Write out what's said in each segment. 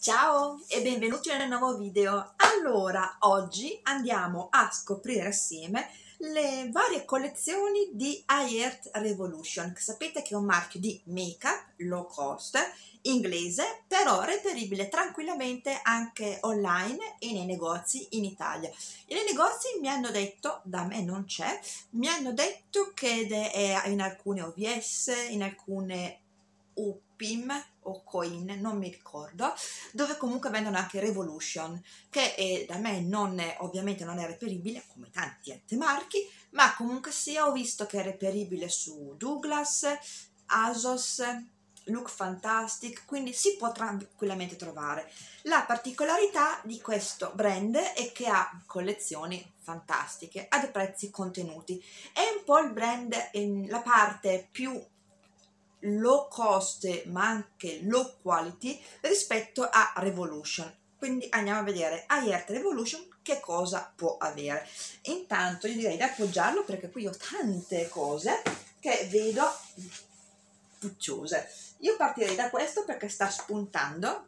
Ciao e benvenuti nel nuovo video. Allora, oggi andiamo a scoprire assieme le varie collezioni di iHeart Revolution, che sapete che è un marchio di make-up low cost inglese, però reperibile tranquillamente anche online e nei negozi in Italia. E nei negozi mi hanno detto, da me non c'è, mi hanno detto che è in alcune OVS, in alcune UPIM o Coin, non mi ricordo, dove comunque vendono anche Revolution, che da me ovviamente non è reperibile come tanti altri marchi, ma comunque sia ho visto che è reperibile su Douglas, ASOS, Look Fantastic, quindi si può tranquillamente trovare. La particolarità di questo brand è che ha collezioni fantastiche ad prezzi contenuti. È un po' il brand, la parte più low cost ma anche low quality rispetto a Revolution. Quindi andiamo a vedere iHeart Revolution che cosa può avere. Intanto io direi di appoggiarlo perché qui ho tante cose che vedo pucciose. Io partirei da questo perché sta spuntando.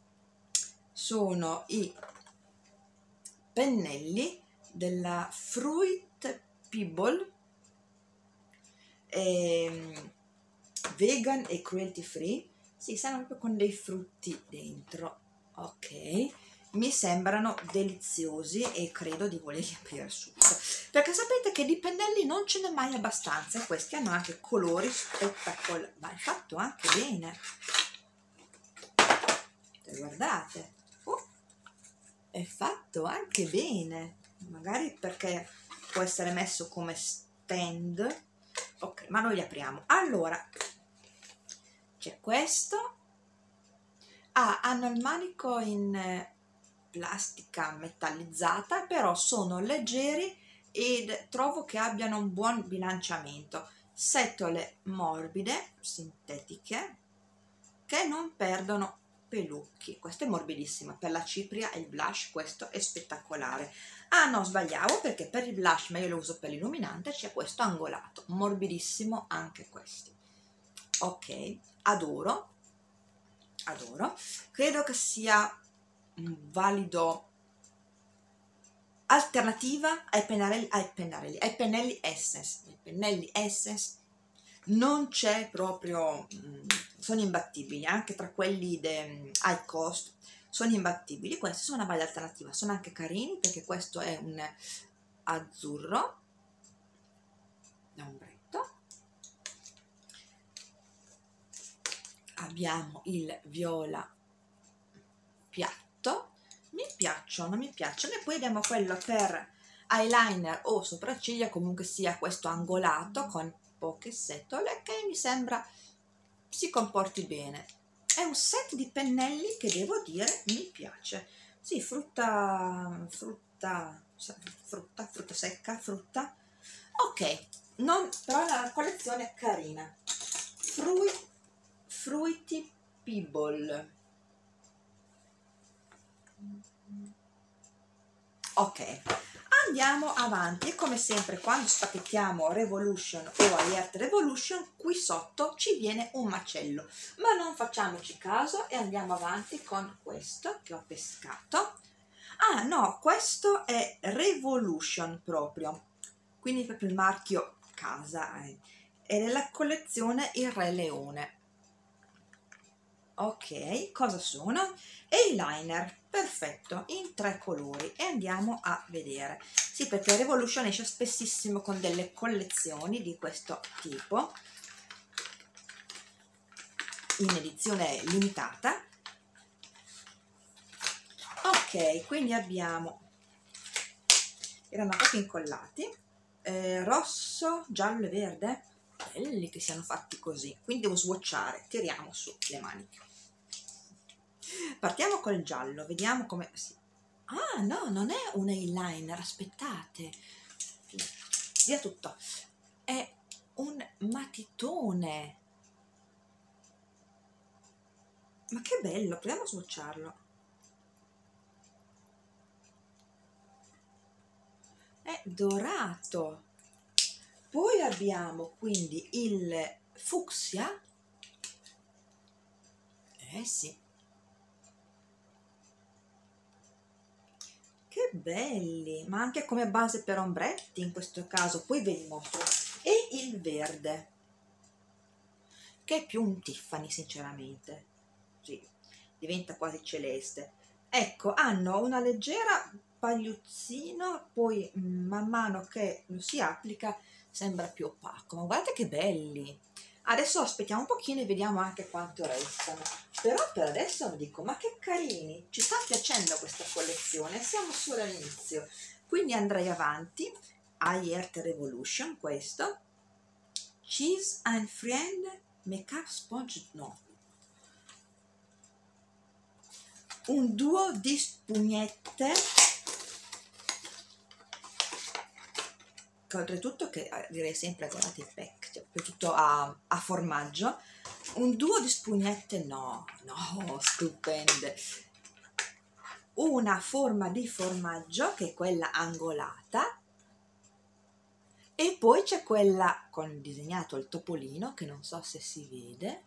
Sono i pennelli della Fruit Pebble vegan e cruelty free. Sì, stanno proprio con dei frutti dentro. Ok, mi sembrano deliziosi e credo di volerli aprire subito, perché sapete che di pennelli non ce n'è mai abbastanza e questi hanno anche colori spettacolari, ma è fatto anche bene, guardate, è fatto anche bene, magari perché può essere messo come stand. Ok, ma noi li apriamo. Allora, c'è questo. Hanno il manico in plastica metallizzata, però sono leggeri ed trovo che abbiano un buon bilanciamento. Setole morbide, sintetiche, che non perdono pelucchi. Questa è morbidissima, per la cipria e il blush questo è spettacolare. Ah no, sbagliavo, perché per il blush, ma io lo uso per l'illuminante, c'è questo angolato, morbidissimo anche questi. Ok, adoro, credo che sia un valido alternativa ai pennelli Essence. I pennelli Essence non c'è proprio, sono imbattibili, anche tra quelli high cost sono imbattibili. Questi sono una bella alternativa, sono anche carini perché questo è un azzurro da ombretto, abbiamo il viola piatto, mi piacciono, e poi abbiamo quello per eyeliner o sopracciglia, comunque sia questo angolato con poche setole che mi sembra si comporti bene. È un set di pennelli che devo dire mi piace. Sì, frutta secca, frutta. Ok, però la collezione è carina. Fruity Pebble. Ok, andiamo avanti e come sempre quando spacchettiamo Revolution o iHeart Revolution qui sotto ci viene un macello, ma non facciamoci caso e andiamo avanti con questo che ho pescato. Ah no, questo è Revolution proprio, quindi proprio il marchio casa, è nella collezione Il Re Leone. Ok, cosa sono? Eyeliner, perfetto, in 3 colori e andiamo a vedere. Sì, perché Revolution esce spessissimo con delle collezioni di questo tipo in edizione limitata. Ok, quindi abbiamo, erano proprio incollati, rosso, giallo e verde, belli che siano fatti così, quindi devo swatchare, tiriamo su le maniche. Partiamo col giallo, vediamo come... Sì. Ah no, non è un eyeliner, aspettate, via tutto, è un matitone, ma che bello, proviamo a swatcharlo, è dorato. Poi abbiamo quindi il fucsia, sì, che belli, ma anche come base per ombretti in questo caso. Poi ve li mostro. E il verde, che è più un Tiffany sinceramente, sì, diventa quasi celeste. Ecco, hanno una leggera pagliuzzino, poi man mano che lo si applica sembra più opaco, ma guardate che belli. Adesso aspettiamo un pochino e vediamo anche quanto restano, però per adesso dico, ma che carini, ci sta piacendo questa collezione, siamo solo all'inizio, quindi andrei avanti. Earth Revolution, questo Cheese and Friend Makeup Sponge, no, un duo di spugnette, che oltretutto, che direi sempre, guardate il pack, cioè, tutto a formaggio, un duo di spugnette, no, stupende, una forma di formaggio che è quella angolata, e poi c'è quella con disegnato il topolino, che non so se si vede,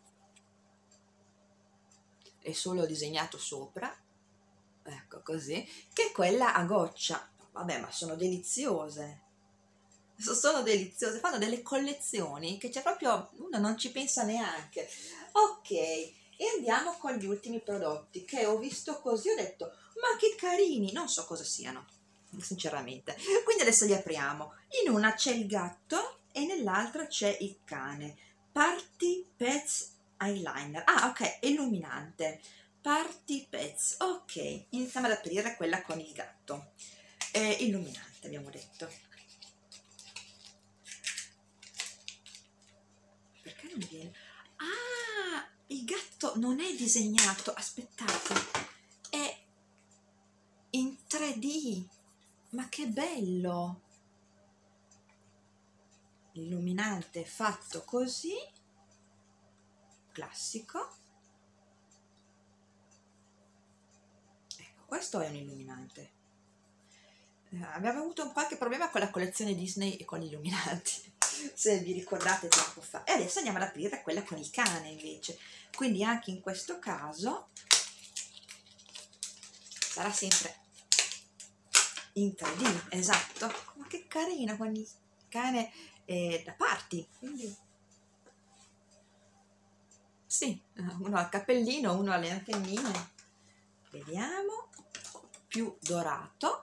è solo disegnato sopra, ecco così, che è quella a goccia. Vabbè, ma sono deliziose, fanno delle collezioni che c'è proprio, uno non ci pensa neanche. Ok, e andiamo con gli ultimi prodotti che ho visto così, ho detto, ma che carini, non so cosa siano sinceramente, quindi adesso li apriamo. In una c'è il gatto e nell'altra c'è il cane. Party Pets Eyeliner, ah ok, illuminante, Party Pets. Ok, iniziamo ad aprire quella con il gatto, illuminante abbiamo detto. Perché non viene? Ah, il gatto non è disegnato, aspettate, è in 3D, ma che bello! L'illuminante fatto così, classico. Ecco, questo è un illuminante. Abbiamo avuto qualche problema con la collezione Disney e con gli illuminanti, se vi ricordate tempo fa. E adesso andiamo ad aprire quella con il cane invece. Quindi anche in questo caso sarà sempre in 3D, esatto. Ma che carino con il cane da party. Quindi sì, uno ha il cappellino, uno ha le antennine. Vediamo, più dorato.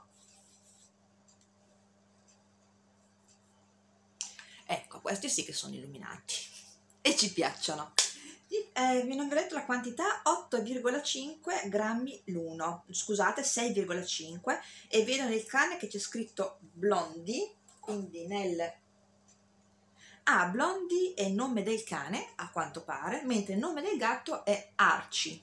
Ecco, questi sì che sono illuminati e ci piacciono. Vi non vi ho detto la quantità, 8,5 grammi l'uno, scusate, 6,5, e vedo nel cane che c'è scritto Blondie, quindi nel... Ah, Blondie è il nome del cane, a quanto pare, mentre il nome del gatto è Archie.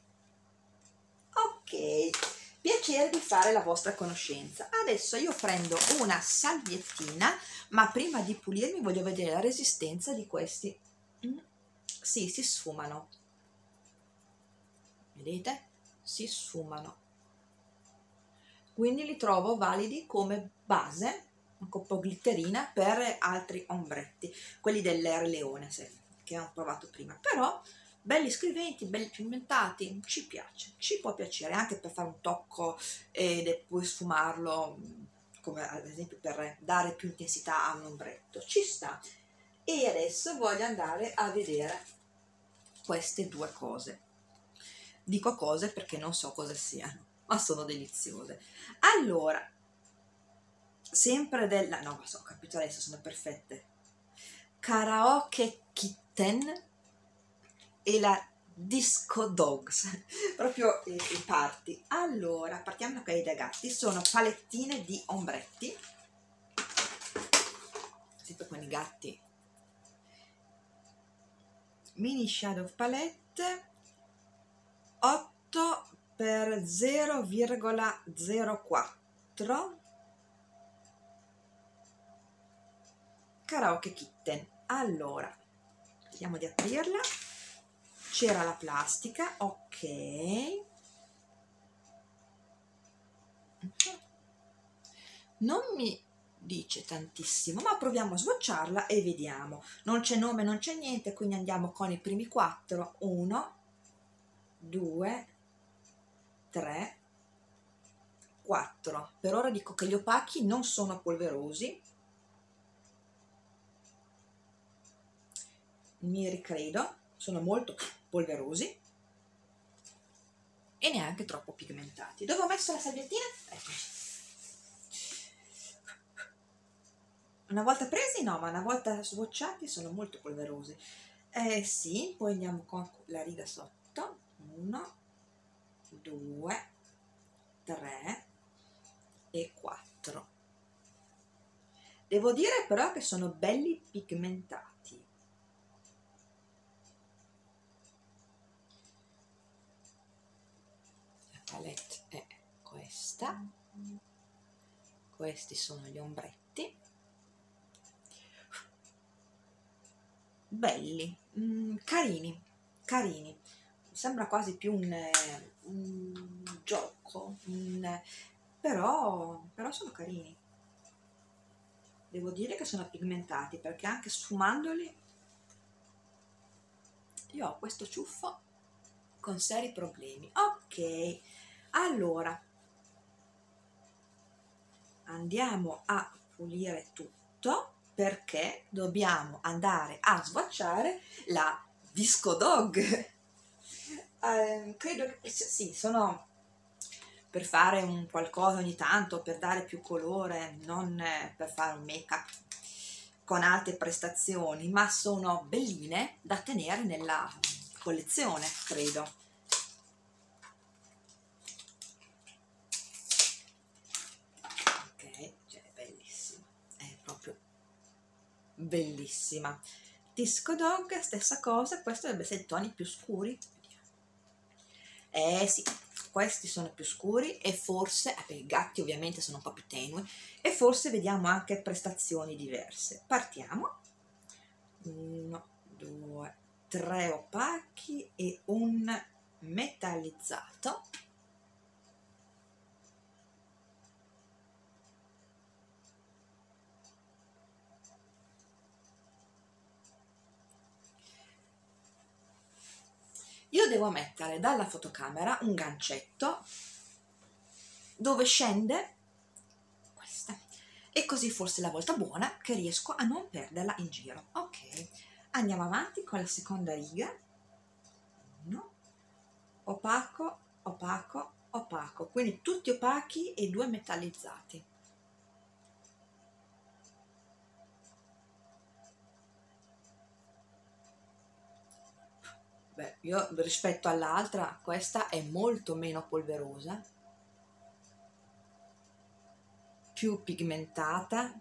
Ok, piacere di fare la vostra conoscenza. Adesso io prendo una salviettina, ma prima di pulirmi voglio vedere la resistenza di questi. Sì, si sfumano, vedete? Si sfumano, quindi li trovo validi come base, un po' glitterina, per altri ombretti, quelli dell'Air Leone che ho provato prima, però belli scriventi, belli pigmentati, ci piace, ci può piacere anche per fare un tocco e poi sfumarlo, come ad esempio per dare più intensità a un ombretto, ci sta. E adesso voglio andare a vedere queste due cose. Dico cose perché non so cosa siano, ma sono deliziose. Allora, sempre della... no, ho capito adesso, sono perfette. Karaoke Kitten e la Disco Dogs, proprio i party. Allora, partiamo da quelli da gatti, sono palettine di ombretti, sempre con i gatti, mini shadow palette, 8 per 0,04, Karaoke Kitten. Allora, vediamo di aprirla. C'era la plastica, ok, non mi dice tantissimo, ma proviamo a swatcharla e vediamo. Non c'è nome, non c'è niente, quindi andiamo con i primi 4. 1, 2, 3, 4. Per ora dico che gli opachi non sono polverosi, mi ricredo, sono molto polverosi e neanche troppo pigmentati. Dove ho messo la salviettina? Eccoci. Una volta presi no, ma una volta swatchati sono molto polverosi. Sì, poi andiamo con la riga sotto. 1, 2, 3 e 4. Devo dire però che sono belli pigmentati. La palette è questa. Questi sono gli ombretti. Belli, carini, carini. Sembra quasi più un gioco, però sono carini. Devo dire che sono pigmentati, perché anche sfumandoli io ho questo ciuffo con seri problemi. Ok, allora andiamo a pulire tutto, perché dobbiamo andare a swatchare la Disco Dog. Credo che sì, sono per fare un qualcosa ogni tanto, per dare più colore, non per fare un make up con alte prestazioni, ma sono belline da tenere nella collezione, credo. Ok, cioè è bellissima, è proprio bellissima. Disco Dog, stessa cosa, questo dovrebbe essere toni più scuri. Sì, questi sono più scuri e forse, i gatti ovviamente sono un po' più tenui, e forse vediamo anche prestazioni diverse. Partiamo. 1, 2, 3 opachi e un metallizzato. Io devo mettere dalla fotocamera un gancetto dove scende questa, e così forse è la volta buona che riesco a non perderla in giro. Ok, andiamo avanti con la seconda riga. 1, opaco, opaco, opaco, quindi tutti opachi e 2 metallizzati. Beh, io rispetto all'altra, questa è molto meno polverosa, più pigmentata.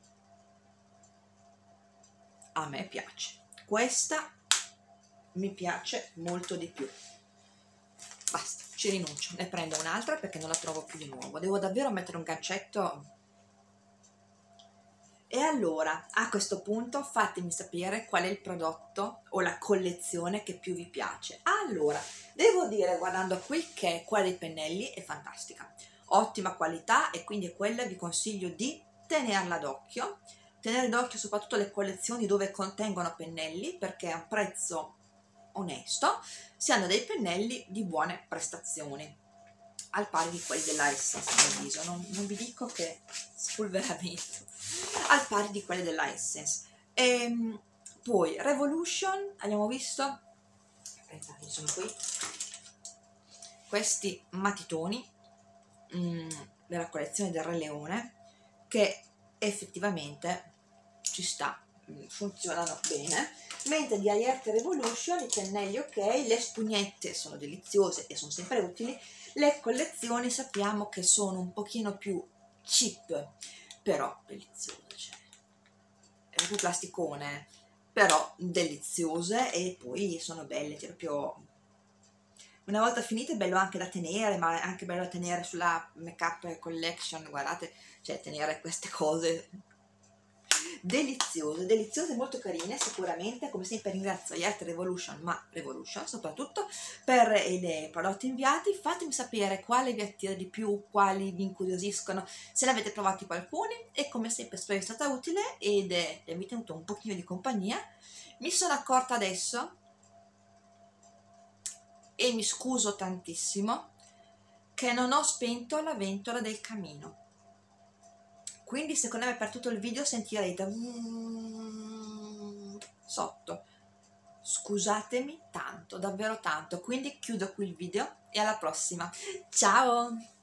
A me piace, questa mi piace molto di più. Basta, ci rinuncio, ne prendo un'altra perché non la trovo più di nuovo, devo davvero mettere un gancetto. E allora, a questo punto fatemi sapere qual è il prodotto o la collezione che più vi piace. Allora, devo dire, guardando qui, che quella dei pennelli è fantastica, ottima qualità, e quindi è quella vi consiglio di tenerla d'occhio. Tenere d'occhio soprattutto le collezioni dove contengono pennelli, perché a un prezzo onesto si hanno dei pennelli di buone prestazioni, al pari di quelli della Essence, a mio avviso. Non vi dico che spolveramento, al pari di quelli della Essence. Poi Revolution, abbiamo visto, sono qui, questi matitoni della collezione del Re Leone, che effettivamente ci sta, funzionano bene. Mentre di Ayert Revolution i pennelli ok, le spugnette sono deliziose e sono sempre utili, le collezioni sappiamo che sono un pochino più cheap, però deliziose, cioè è proprio plasticone, però deliziose, e poi sono belle, cioè proprio una volta finite è bello anche da tenere, ma è anche bello da tenere sulla make up collection, guardate, cioè tenere queste cose deliziose, deliziose, molto carine. Sicuramente, come sempre, ringrazio Ayert Revolution, ma Revolution soprattutto, per i prodotti inviati. Fatemi sapere quale vi attira di più, quali vi incuriosiscono, se ne avete provati qualcuno, e come sempre spero sia stata utile ed mi tenuto un pochino di compagnia. Mi sono accorta adesso, e mi scuso tantissimo, che non ho spento la ventola del camino. Quindi secondo me per tutto il video sentirete sotto. Scusatemi tanto, davvero tanto. Quindi chiudo qui il video e alla prossima. Ciao!